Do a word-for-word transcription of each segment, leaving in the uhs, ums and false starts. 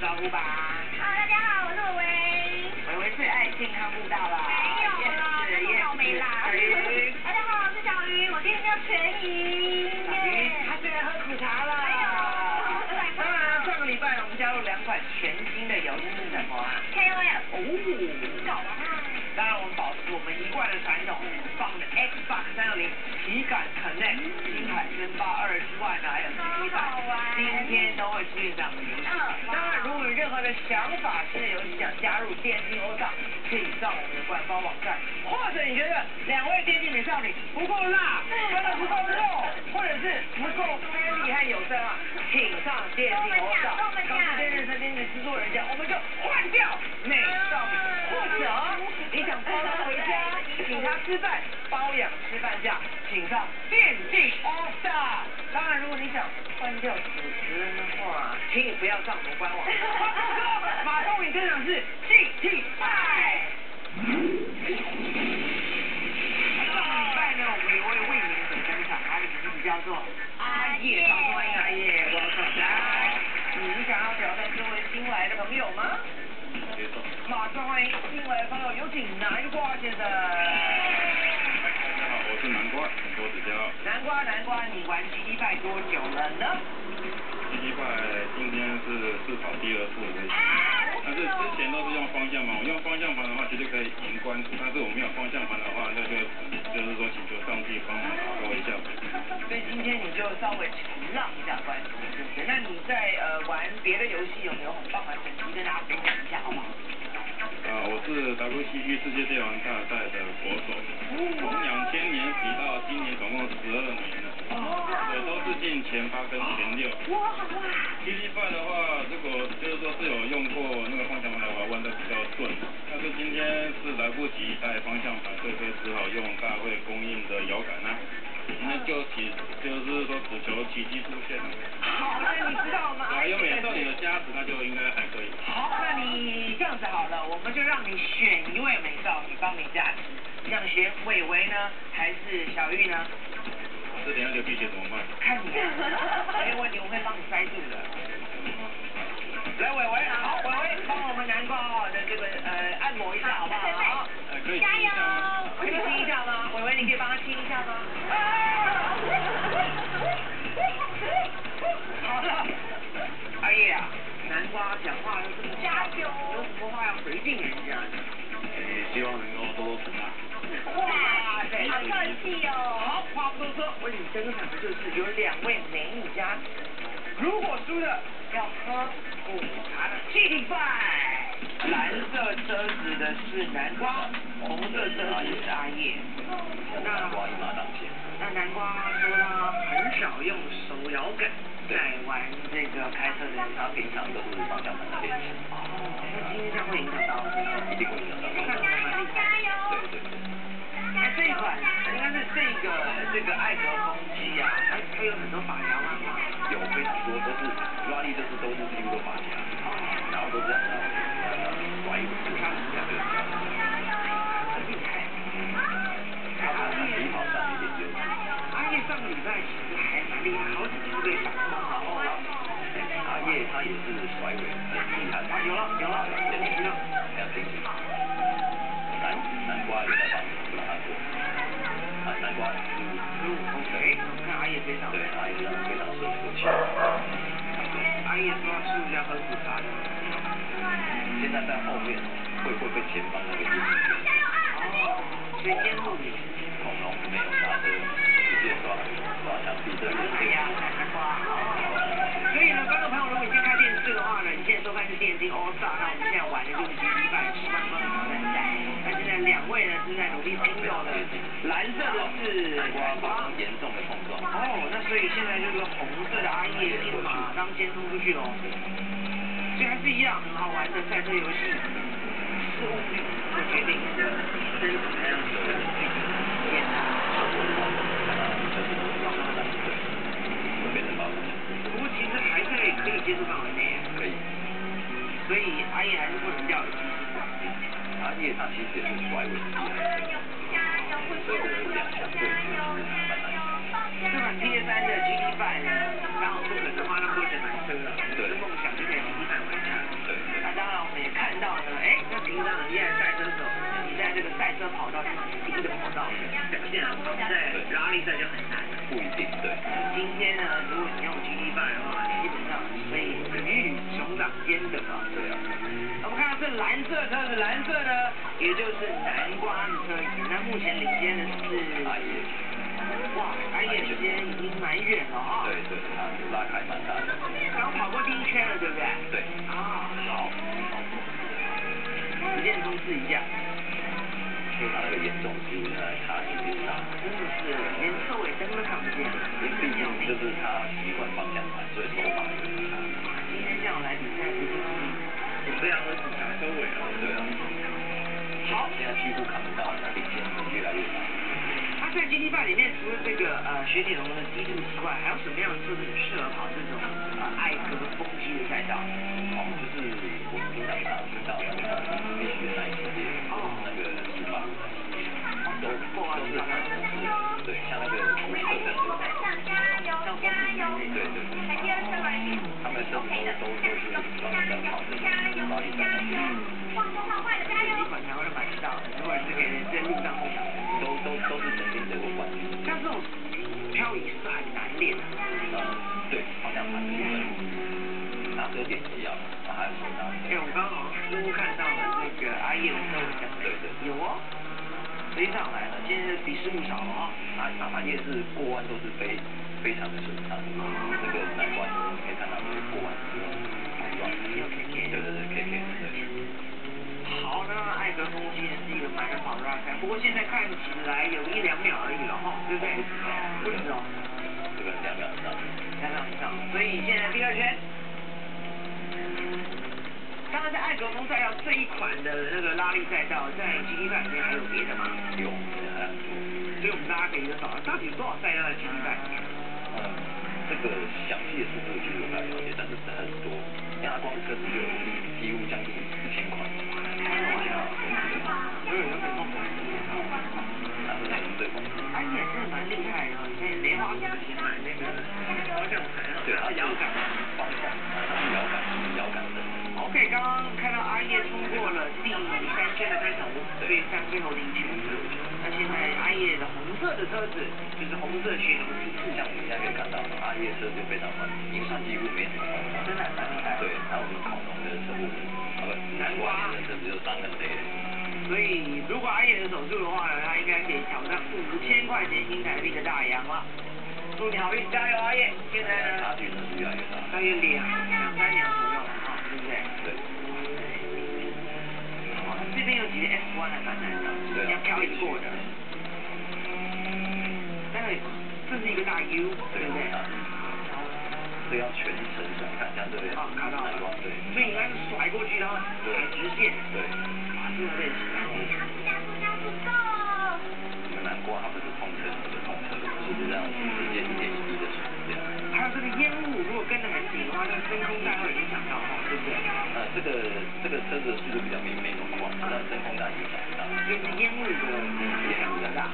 招呼吧。 好，大家好，我是伟伟。 伟伟最爱健康步道啦。 没有啦，这么倒霉啦。大家好，我是小鱼，我今天要全赢。 小鱼，他最爱喝苦茶了。 没有。 当然，上个礼拜我们加入两款全新的游戏是什么啊 ？K O F。 哦，搞啊！当然，我们保持我们一贯的传统，放的 Xbox 三六零体感 Connect 星海争霸二之外呢，还有 G T 版，今天都会出现这样的游戏。当然，如果有任何的想法，新的游戏想加入电竞欧尚，可以上我们的官方网站，或者你觉得两位电竞美少女不够辣，真的不够肉，或者是不够 friendly 和友善啊，请上电竞欧尚。刚是电视三电竞制作人讲，我们就换掉美少女，或者你想包她回家，请她吃饭，包养吃饭价，请上电竞欧尚。当然，如果你想换掉主持人的话，请你不要上我们官网。马上为你登场是 G T 赛。上个礼拜呢，我们有位未名者登场，他的名字叫做阿叶，掌声欢迎阿叶 ，Welcome back。你想要挑战这位新来的朋友吗？马上欢迎新来的朋友，有请南瓜先生。 大家好，我是南瓜，请多指教。 南瓜，南瓜，你玩 G T 赛多久了呢 ？G T 赛今天是试跑第二次的类型，但是之前都是用方向盘，我用方向盘的话绝对可以赢关主，但是我没有方向盘的话，那就就是说请求上帝帮忙打勾一下。 所以今天你就稍微承让一下关主，对不对？那你在呃玩别的游戏有没有很棒的成绩跟大家分享一下，好不好？ 啊、呃，我是 W C G 世界电玩大赛的国手，从两千年比到今年总共十二年了，对，都是进前八跟前六。 哇哇 ！G T 赛的话，如果就是说是有用过那个方向盘的话，玩的比较顺，但是今天是来不及带方向盘，所以说只好用大会供应的摇杆啊。那就奇，就是说只求奇迹出现了。 好，那你知道吗？ 对，有美少女的加持，那就应该还可以。 好，那你这样子好了，我们就让你选一位美少女帮你加持。你想选伟伟呢，还是小玉呢？ 这等下流鼻血怎么办？ 看你啊，没有问题，我会帮你塞住的。来，伟伟，好，伟伟，帮我们南瓜的这个呃按摩一下，好不好？ 呃，可以加油！ 可以亲一下吗？伟伟，你可以帮他亲一下吗？好了，阿叶啊，南瓜讲话又这么加油， 有什么话要回敬人家呢？ 也希望能够多多成长。 哇塞， 好客气哦。 好，话不多说，为你登场的就是有两位美女加持，如果输了要喝苦茶的 G T 赛。蓝色车子的是南瓜，红色车子是阿叶。那南瓜一马当先。 那南瓜说他很少用手摇杆在玩这个开车的人， 他平常都是方向盘的练习。 哦，那今天这样会影响到， 一定会影响到。 看起来蛮厉害。 对对对。 那这一款应该是这个这个艾格风机啊，它它有很多把夹吗？ 有非常多，都是拉力，就是都是几乎都把夹，然后都这样，然后甩一个它是这样，很厉害。 然后起跑上一点就。 阿叶上个礼拜其实还蛮厉害，好几次被反攻，然后阿叶他也是甩尾很厉害。 啊，有了有了，有进去了， 两进去。南南瓜也在帮不让他过。啊，南瓜是十五 OK， 看阿叶非常对，阿叶非常非常顺过去。 阿叶说他是不是要喝苦茶的？ 现在在后面会会被前方那个监护哦，所以监护你。 恐龙没有刹车，直接刷刷墙壁，这个哎呀，南瓜。所以呢，观众朋友，如果你现在看电视的话呢，你现在收看是电竞 All Star，那我们现在玩的就是 G T 赛十万分的挑战赛。那现在两位呢正在努力拼斗的，蓝色的是南瓜， 严重的碰撞。 哦，那所以现在就是红色的阿叶立马当先冲出去喽。所以还是一样很好玩的赛车游戏，事物率会决定你的身体怎么样的剧情。天哪！不过其实还在可以接触范围内。 可以。 所以阿叶还是不能掉以轻心。 阿叶他其实也是甩尾厉害，所以这个两强对决是蛮难。 这款 P S 三的 G T 赛呢，刚好不可能花那么多钱买车了，我的梦想就在 G T 赛玩下。 力赛就很难了。 不一定，对。 今天呢，如果你用 G T 版的话，基本上可以鱼与熊掌兼得啊。 对啊。 我们看到这蓝色车子，蓝色呢，也就是南瓜的车型。那目前领先的是阿叶。 哇，阿叶时间已经蛮远了啊。 对对，他拉开蛮大的。 刚跑过第一圈了，对不对？ 对。 啊，好。实践冲刺一下。 他那个严重是呃差距变大， 真的是连车尾灯都看不见。 因为毕竟就是他习惯方向盘，所以手法也很差。 今天这样来比赛，不就是准备要喝警察收尾了？ 对啊。好，现在几乎看不到，那领先越来越大。 他在 G T 版里面，除了这个呃雪铁龙的低度之外，还有什么样的车子很适合跑这种呃爱格风机的赛道？ 哦，就是我们平常常听到那个必须的那一系列，哦，那个四八五的系列，都都是很合适的。对，像那个福特的， 像加油， 对对对，他们的车子都都都是专门在跑这种拉力赛道。 放松放快的加油！ 基本上会买得到，如果是给人在路上碰到， 都都都是曾经得过冠军。 像这种漂移是不是很难练啊？ 嗯，对，方向盘的部分，刹车点也要，还有手刹。 哎，我刚好似乎看到了那个阿叶的车尾箱， 对对， 有哦，飞上来了，今天的比试不少了啊。 阿阿叶是过弯都是非非常的顺畅，这个南瓜你可以看到就是过弯是好爽， 有 K K， 对对对 K K 对。 好，那艾格风机是一个蛮能跑的拉赛，不过现在看起来有一两秒而已了哈，对不对？不止哦， 这个两秒以上， 两秒以上，所以现在第二圈。当然，在艾格风赛道这一款的那个拉力赛道，在 G T 版里面还有别的吗？ 有，还很多。 所以我们大家可以找到，到底有多少赛道在 G T 版里面？ 嗯，这个详细的数字其实我不太了解，但是很多，因为它光车子就有几乎将近一千款。 开玩笑，所有人都可以碰到。 它是纯粹风。 而且真的蛮厉害的，你看梅花四的钱买那个方向盘， 对，它摇杆， 方向，它是摇杆，摇杆的。 OK， 刚刚看到阿叶通过了第三圈的推头，所以上最后的一圈。那现在阿叶的红色的车子就是红色雪龙 C 四， 像我们现在可以看到，阿叶车就非常慢，因为它几乎没什么风浪。 真的蛮厉害。 对，那我们恐龙的车子，啊不，南瓜的车子就伤很累。 所以如果阿叶能守住的话呢，他应该可以挑战五千块钱新台币的大洋了。祝你好运，加油阿叶！现在呢， 差距呢是越来越大， 大约两两三年左右了哈，对不对？ 对。 哇，这边有几个 S 弯还蛮难的， 对， 要漂移过的。但是这是一个大 U， 对不对？ 这要全程转，看像这边。 啊，看到了。 对。 所以应该是甩过去，然后踩直线。 对。 哇，这个练习。 我们南瓜它不是碰车就碰车，就是这样直接一点一滴的水这样。 还有这个烟雾，如果跟得很紧的话，那个真空带会影响到，对不对？ 呃，这个这个车子的速度比较没没那么快，但真空带影响不大。 就是烟雾的影响比较大。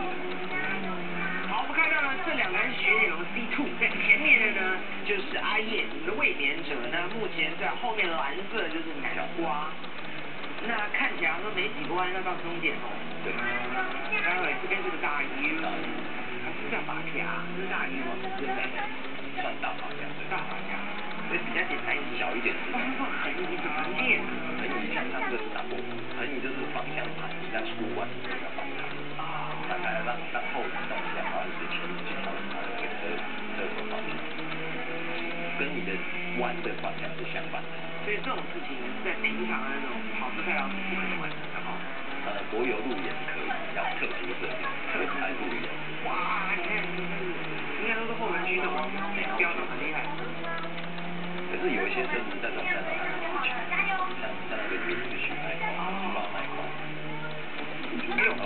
好，我们看到了这两台雪铁龙 C 二，在前面的呢就是阿叶，你的卫冕者呢，目前在后面蓝色就是南瓜。那看起来都没几个弯要到终点哦。 对。 待会这边是个大 U， 还是叫法夹，这是大 U 吗？对不对？ 算大法夹，对。 大法夹，所以比较简单一小一点。 哇，它说横移怎么练？ 横移像它这个是打过，横移就是方向盘你在出弯的时候要放开。啊。大概让让后移动一下，然后你的前移去调整它的那个车车头方向，跟你的弯的方向是相反的。 所以这种事情在平常的那种跑车赛道是不可能完成的哈。 呃，柏油路也是可以，要特殊设计，特才路也。 哇，你看，应该都是后轮驱动，标都很厉害。 可是有一些车子在这种赛道还是不强，像像那个米兹许那一块，斯巴那一块。没有。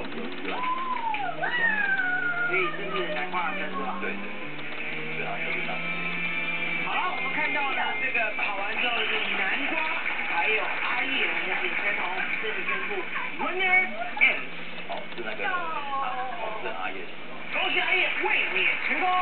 所以这是南瓜的车是吧？ 对对，所以它车子大。 好了，我们看到了这个跑完之后是南瓜，还有阿叶，我们的领先头正式宣布 ，Winner is。 哦，是那个好，是阿叶。 恭喜阿叶卫冕成功。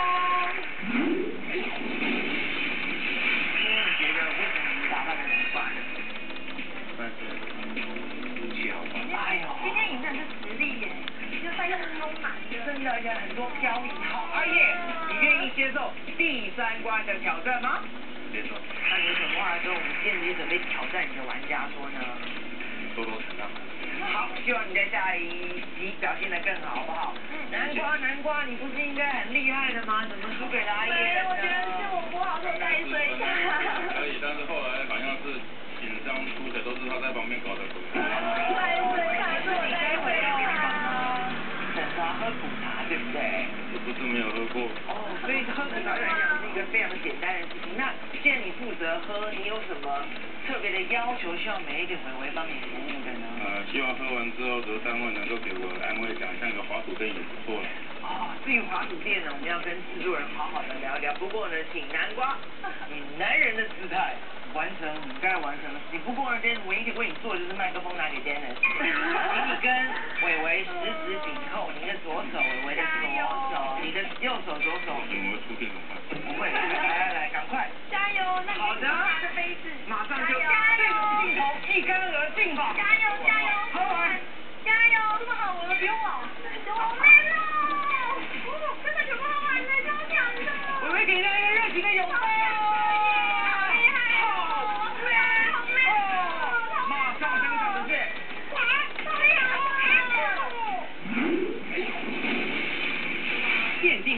那你觉得为什么你打败了南瓜呢？ 但是运气好吧。 哎呦，今天赢的是实力耶，就算会用超难的。 真的，而且很多漂移。好，阿叶，你愿意接受第三关的挑战吗？ 接受。 那你有什么话跟我们今天准备挑战你的玩家说呢？ 多多成长。 好，希望你在下一集表现得更好，好不好？南瓜，南瓜，你不是应该很厉害的吗？怎么输给了阿叶呢？ 我觉得是我不好，我带水一下。 可以，但是后来好像是紧张出血，都是他在旁边搞的鬼。 带水下是我带回来吗？ 审查喝苦茶，对不对？ 我不是没有喝过。 哦，所以喝苦茶对来讲是一个非常简单的事情。那既然你负责喝，你有什么特别的要求，希望每一点微微帮你服务的呢？ 呃，希望喝完之后，这单位能够给我安慰奖，像个滑鼠店也不错了。 哦，至于滑鼠店呢，我们要跟制作人好好的聊聊。不过呢，请南瓜以男人的姿态完成你该完成的事情。不过呢，今天唯一为你做的就是麦克风拿给 Dennis， 请你跟伟伟十指紧扣，你的左手，伟伟的左手，你的右手左手。 怎么会出电怎么办？ 不会，来来来，赶快。 加油！那好的， 拿着杯子， 马上就对着镜头一干而尽吧。 加油！